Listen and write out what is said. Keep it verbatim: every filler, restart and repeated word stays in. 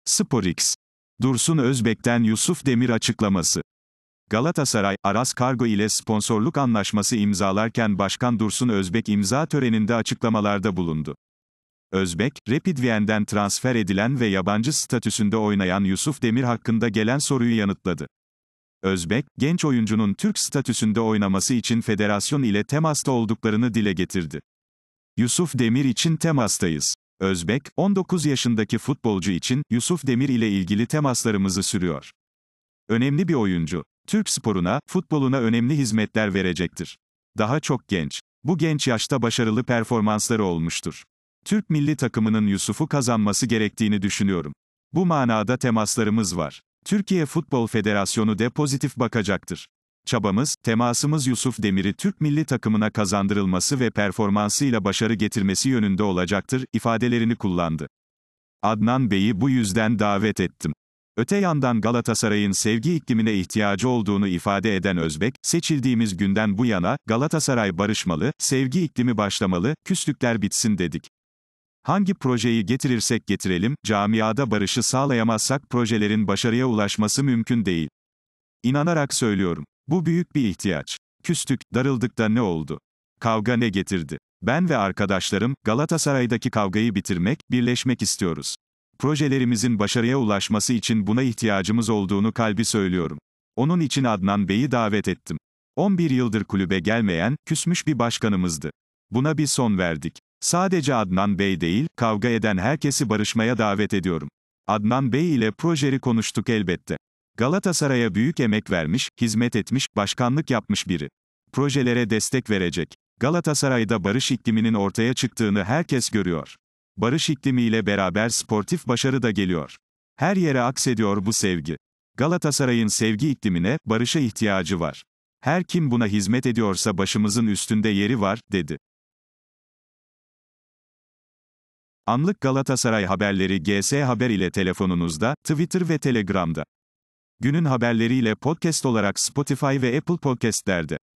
SporX. Dursun Özbek'ten Yusuf Demir açıklaması. Galatasaray, Aras Kargo ile sponsorluk anlaşması imzalarken Başkan Dursun Özbek imza töreninde açıklamalarda bulundu. Özbek, Rapid Wien'den transfer edilen ve yabancı statüsünde oynayan Yusuf Demir hakkında gelen soruyu yanıtladı. Özbek, genç oyuncunun Türk statüsünde oynaması için federasyon ile temasta olduklarını dile getirdi. Yusuf Demir için temastayız. Özbek, on dokuz yaşındaki futbolcu için, Yusuf Demir ile ilgili temaslarımızı sürüyor. Önemli bir oyuncu. Türk sporuna, futboluna önemli hizmetler verecektir. Daha çok genç. Bu genç yaşta başarılı performansları olmuştur. Türk milli takımının Yusuf'u kazanması gerektiğini düşünüyorum. Bu manada temaslarımız var. Türkiye Futbol Federasyonu de pozitif bakacaktır. Çabamız, temasımız Yusuf Demir'i Türk milli takımına kazandırılması ve performansıyla başarı getirmesi yönünde olacaktır, ifadelerini kullandı. Adnan Bey'i bu yüzden davet ettim. Öte yandan Galatasaray'ın sevgi iklimine ihtiyacı olduğunu ifade eden Özbek, seçildiğimiz günden bu yana, Galatasaray barışmalı, sevgi iklimi başlamalı, küslükler bitsin dedik. Hangi projeyi getirirsek getirelim, camiada barışı sağlayamazsak projelerin başarıya ulaşması mümkün değil. İnanarak söylüyorum. Bu büyük bir ihtiyaç. Küstük, darıldık da ne oldu? Kavga ne getirdi? Ben ve arkadaşlarım, Galatasaray'daki kavgayı bitirmek, birleşmek istiyoruz. Projelerimizin başarıya ulaşması için buna ihtiyacımız olduğunu kalbi söylüyorum. Onun için Adnan Bey'i davet ettim. on bir yıldır kulübe gelmeyen, küsmüş bir başkanımızdı. Buna bir son verdik. Sadece Adnan Bey değil, kavga eden herkesi barışmaya davet ediyorum. Adnan Bey ile projeri konuştuk elbette. Galatasaray'a büyük emek vermiş, hizmet etmiş, başkanlık yapmış biri. Projelere destek verecek. Galatasaray'da barış ikliminin ortaya çıktığını herkes görüyor. Barış iklimiyle beraber sportif başarı da geliyor. Her yere aksediyor bu sevgi. Galatasaray'ın sevgi iklimine, barışa ihtiyacı var. Her kim buna hizmet ediyorsa başımızın üstünde yeri var, dedi. Anlık Galatasaray haberleri G S Haber ile telefonunuzda, Twitter ve Telegram'da. Günün haberleriyle podcast olarak Spotify ve Apple Podcast'lerde.